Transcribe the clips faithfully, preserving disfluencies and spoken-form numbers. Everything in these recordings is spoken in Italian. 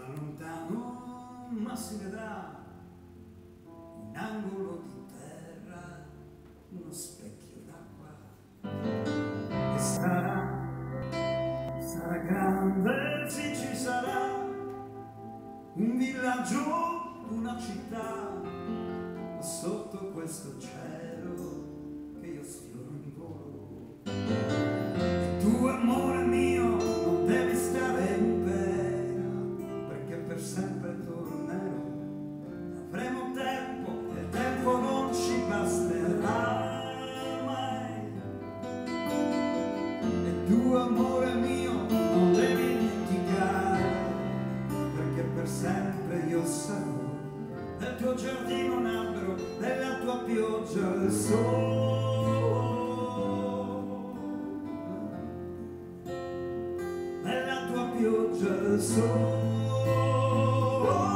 lontano, ma si vedrà un angolo di terra, uno specchio d'acqua. E sarà, sarà grande, sì ci sarà, un villaggio, una città, ma sotto questo cielo che io sfioro in volo. E tu, amore mio, non devi stare in pena, perché per sempre tornerò. Avremo tempo e il tempo non ci basterà mai. E tu, amore mio, non devi dimenticare, perché per sempre io sarò del tuo giardino un albero, della tua pioggia il sole, della tua pioggia il sole.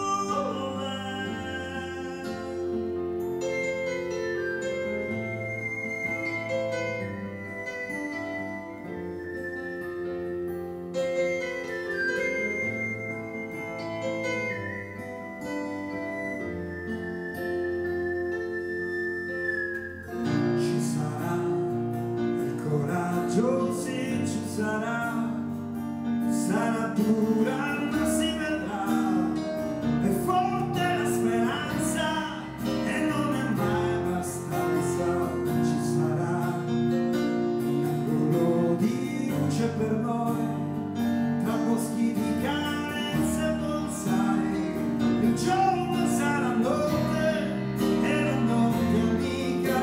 Sì, ci sarà, sarà dura ma si vedrà, è forte la speranza e non è mai abbastanza. Ci sarà un angolo di luce per noi, tra boschi di carezze e bonsai. Il giorno sarà notte e la notte amica.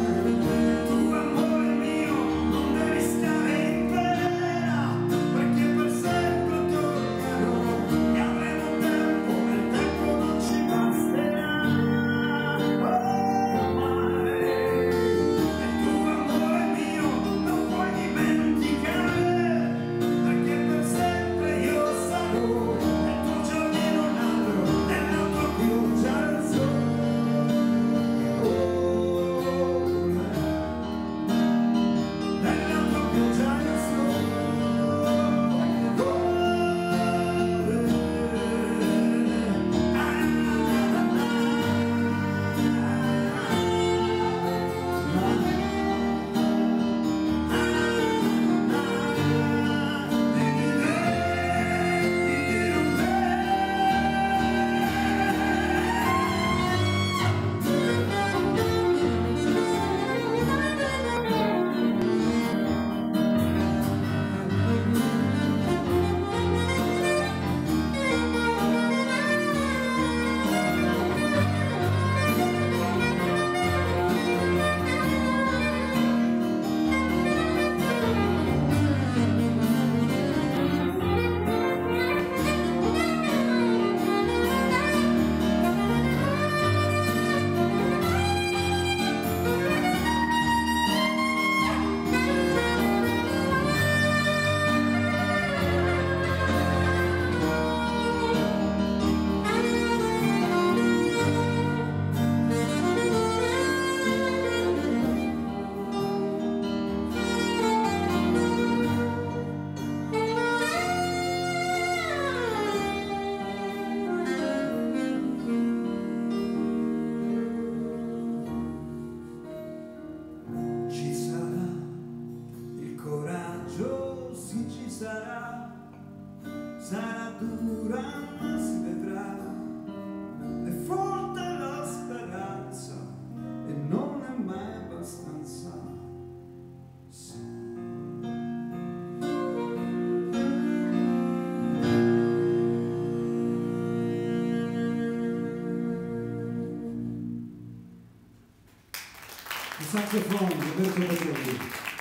Sì, ci sarà, sarà dura ma si vedrà, è forte la speranza e non è mai abbastanza. Sì. Il sassofono, Roberto Baglioni.